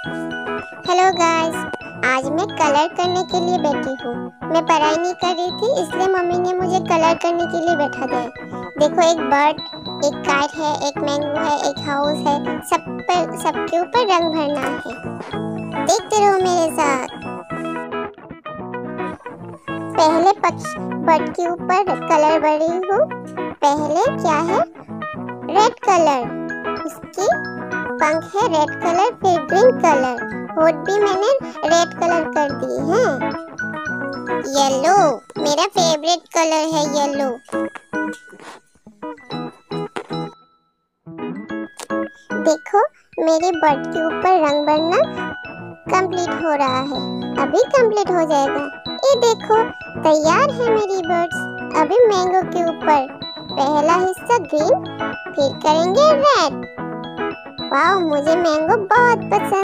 Hello guys, आज मैं colour करने के लिए बैठी हूँ। मैं पढ़ाई नहीं कर रही थी, इसलिए मम्मी ने मुझे कलर करने के लिए बैठा दिया। देखो, एक बर्ड, एक कार है, एक मैंगो है, एक हाउस है। सबके ऊपर रंग भरना है। देखते रहो मेरे साथ। पहले बर्ड के ऊपर कलर भर रही हूँ। पहले क्या है? Red colour. उसकी पंख है रेड कलर, फिर ग्रीन कलर। होठ भी मैंने रेड कलर कर दी है। येलो, मेरा फेवरेट कलर है येलो। देखो, मेरे बर्ड के ऊपर रंग भरना कंप्लीट हो रहा है। अभी कंप्लीट हो जाएगा। ये देखो, तैयार है मेरी बर्ड्स। अभी मैंगो के ऊपर पहला हिस्सा ग्रीन, फिर करेंगे रेड। वाह, मुझे मैंगो बहुत पसंद